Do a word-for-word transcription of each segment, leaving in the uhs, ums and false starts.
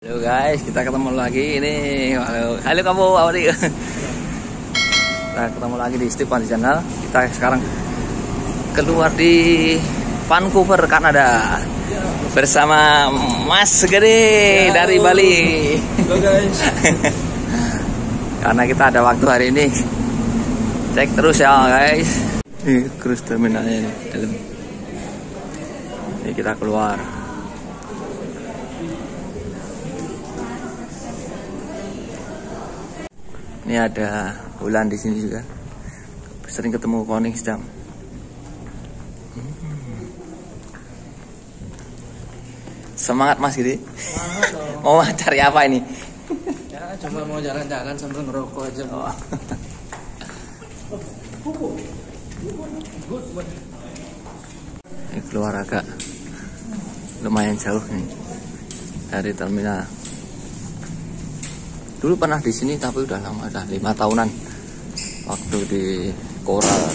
Halo guys, kita ketemu lagi ini. Halo, halo kamu, Audi. Kita ketemu lagi di Steve Pandi Channel. Kita sekarang keluar di Vancouver, Kanada, bersama Mas Gede dari Bali. Halo guys. Karena kita ada waktu hari ini, cek terus ya guys. Ini cruise terminalnya ini dalam. Ini kita keluar. Ini ada bulan di sini juga. Sering ketemu Koningsdam. Hmm. Semangat Mas Gede. Mau cari apa ini? Ya, cuma mau jalan-jalan sambil ngerokok aja. Oh. Ini keluar agak lumayan jauh nih dari terminal. Dulu pernah di sini tapi udah lama, udah lima tahunan waktu di Coral.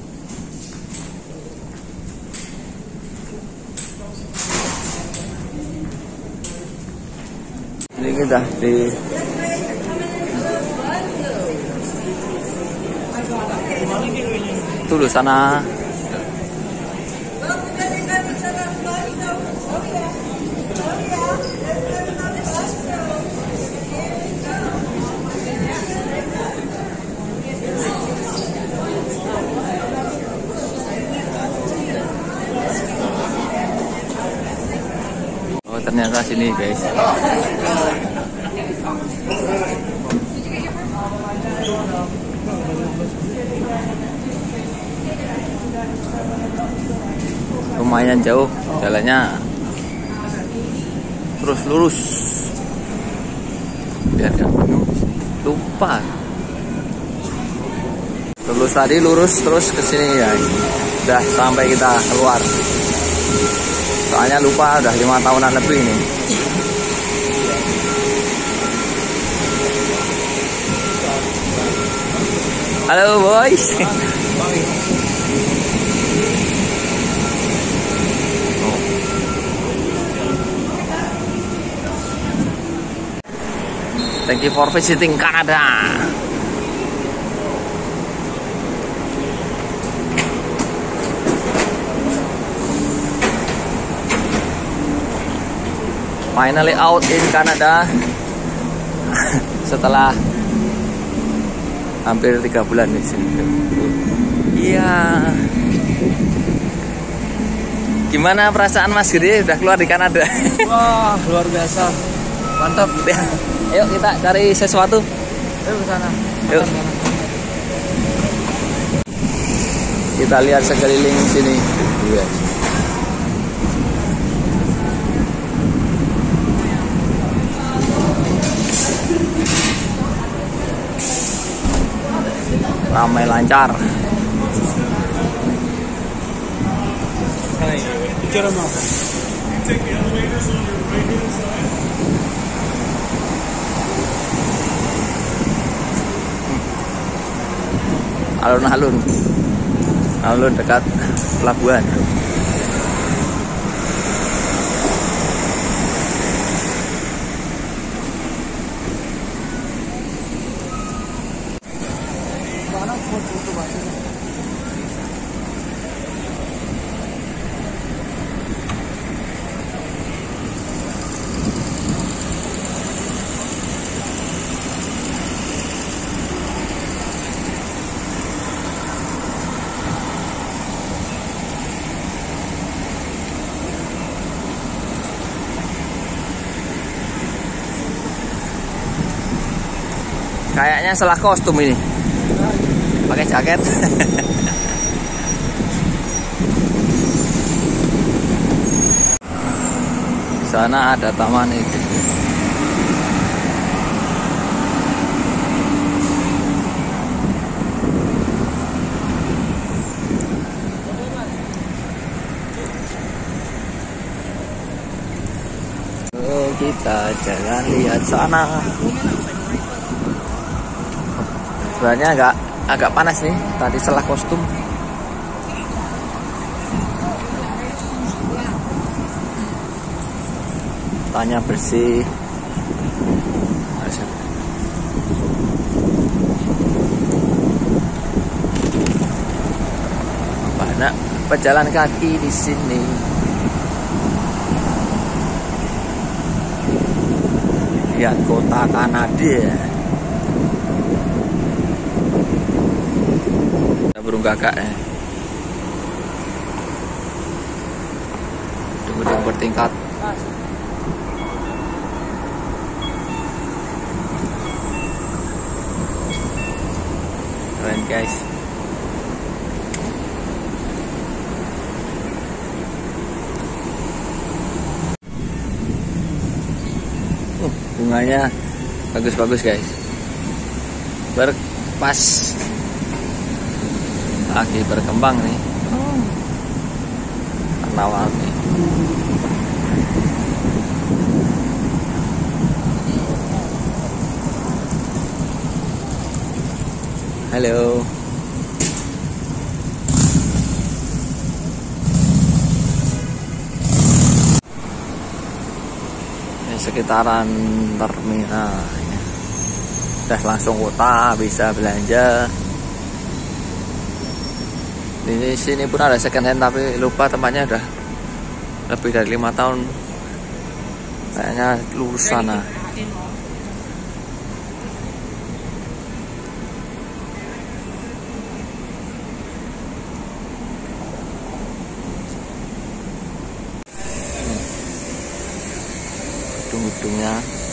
Ini kita di dulu sana. Oh, ternyata sini guys. Lumayan jauh jalannya, terus lurus. Biar gak bingung. Lupa. Lurus tadi lurus terus ke sini ya. Udah sampai kita keluar. Soalnya lupa udah lima tahunan lebih ini. Halo boys. Thank you for visiting Canada. Finally out in Canada setelah hampir tiga bulan di sini. Iya. Gimana perasaan Mas Gede udah keluar di Kanada? Wah, luar biasa. Mantap. Ya. Ayo kita cari sesuatu. Ayo ke sana. Yuk. Kita lihat sekeliling sini. Yes. Ramai lancar. Alun-alun, alun dekat pelabuhan. Kayaknya salah kostum ini. Pakai jaket. Di sana ada taman itu. Oh, kita jalan lihat sana. Sebenarnya agak agak panas nih tadi setelah kostum. Tanya bersih. pejalan kaki di sini. Lihat kota Kanada. Ada burung gagak ya. Gedung bertingkat. Keren guys. Uh, bunganya bagus-bagus guys. Berpas lagi berkembang nih. Warna-warni. Halo. Ini sekitaran terminal. Udah langsung kota, bisa belanja. Di sini pun ada second hand tapi lupa tempatnya, udah lebih dari lima tahun. Kayaknya lulus sana. Gedung-gedungnya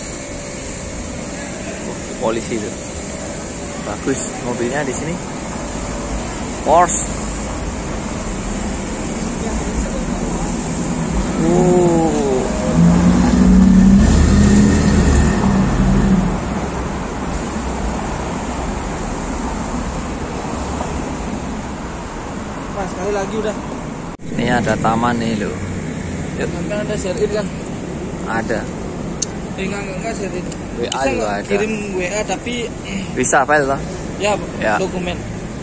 oh, polisi itu bagus, mobilnya di sini Porsche. Uh. Mas, sekali lagi udah. Ini ada taman nih loh. Kan ada share kan? Ada. Eh, enggak enggak share it. W A juga ada. Kirim W A tapi Bisa file toh? ya, Ya. dokumen.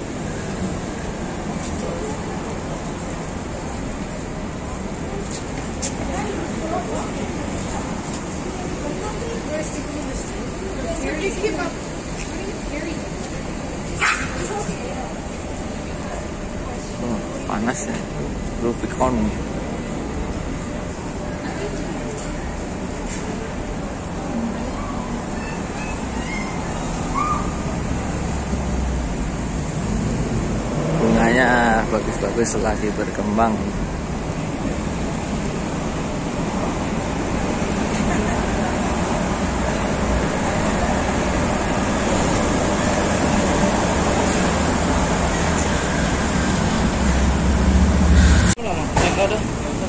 Oh, panas ya. Rubicon. Bunganya bagus-bagus lagi berkembang. Lama, enggak ada.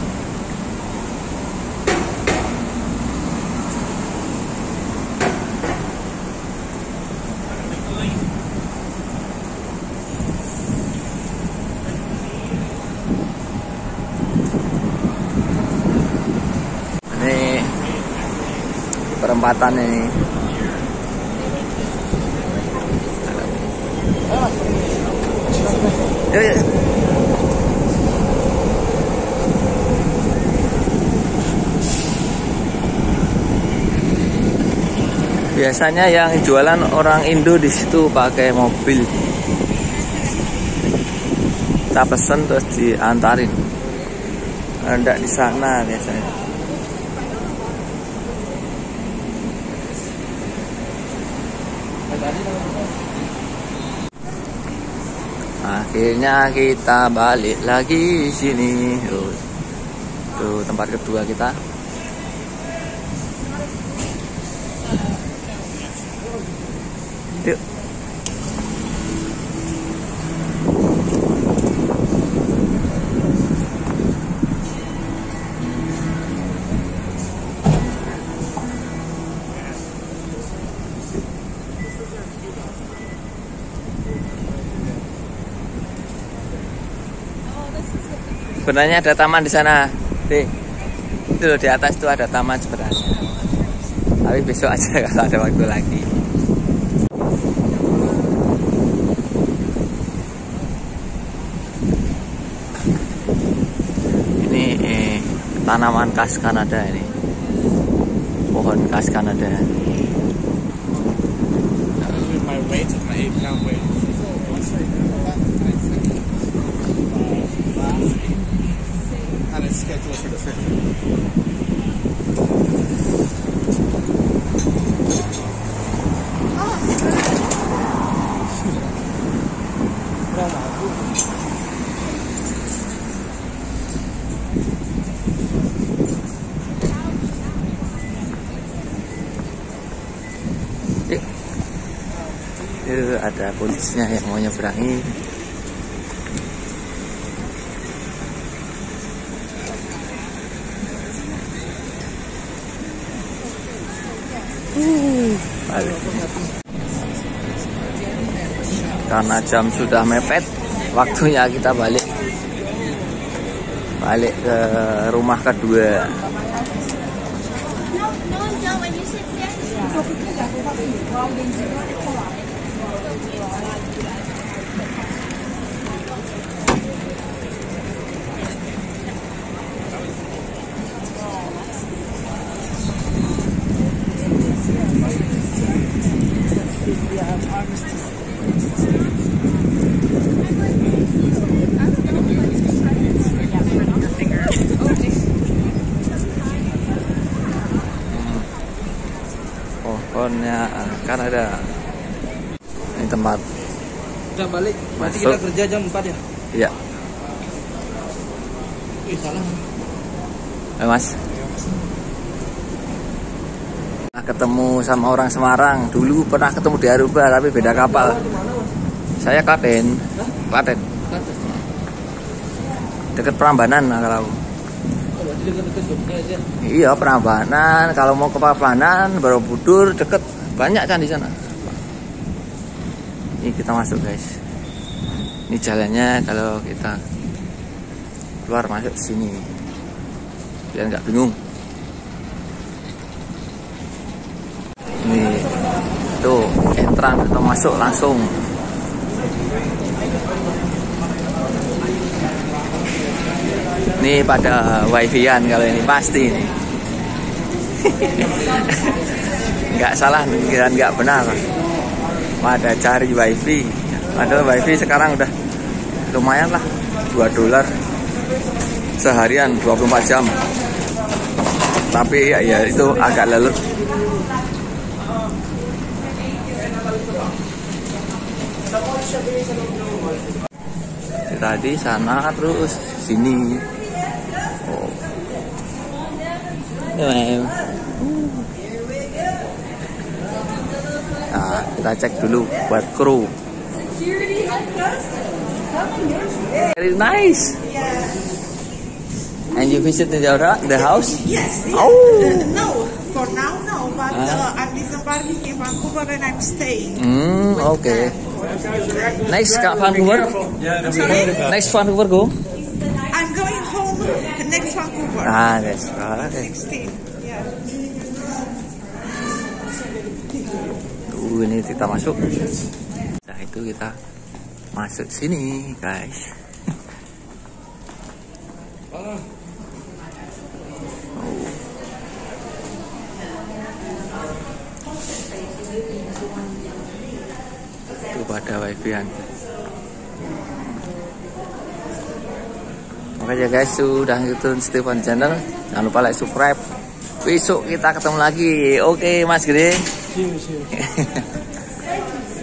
Ini perempatan ini. Yuk, yuk. Biasanya yang jualan orang Indo di situ pakai mobil. Kita pesen terus diantarin. Enggak di sana biasanya. Akhirnya kita balik lagi sini. Tuh, tuh tempat kedua kita. Yuk. Sebenarnya ada taman di sana, deh. Itu loh, di atas itu ada taman sebenarnya. Tapi besok aja kalau ada waktu lagi. Ini eh, tanaman khas Kanada ini, pohon khas Kanada. My weight, my eight pound weight. And it's scheduled for the fifth. Itu ada polisinya yang mau nyeberangi. Uh, balik. Karena jam sudah mepet, waktunya kita balik. Balik ke rumah kedua. Pohonnya kan ada ini tempat. Udah balik. Nanti Masuk. kita kerja jam empat ya? Iya. Ih, salah. Eh, Mas. Nah, ketemu sama orang Semarang. Dulu pernah ketemu di Aruba tapi beda kapal. Saya Klaten. Klaten. Deket Prambanan nah, kalau. Oh, berarti dekat-dekat Jogja aja. Iya, Prambanan. Kalau mau ke Prambanan, Borobudur deket, banyak kan di sana. Ini kita masuk, guys. Ini jalannya kalau kita keluar masuk sini. Biar nggak bingung. Ini tuh entran atau masuk langsung. Ini pada wifi-an kalau ini pasti ini. Nggak salah, kira nggak benar. Pada cari wifi. Padahal wifi sekarang udah lumayan lah, dua dolar seharian dua puluh empat jam. Tapi ya, ya itu agak lelet. Tadi sana terus sini. Oh. Nah, kita cek dulu buat kru. Very nice. And you visited the, the house? Yes. yes. Oh. Uh, no, for now no, but Ah. uh, I'm disembarking in Vancouver and I'm staying. Hmm, okay. Next Vancouver? Sorry? Next Vancouver go? I'm going home next Vancouver. Ah, that's right. sixteen. Yeah. Tuh, ini kita masuk. Nah, itu kita masuk sini, guys. Oh. Itu pada wifi-an. Oke ya guys, sudah ngikutin Stefan Channel. Jangan lupa like, subscribe. Besok kita ketemu lagi. Oke Mas Gede. Siap, siap.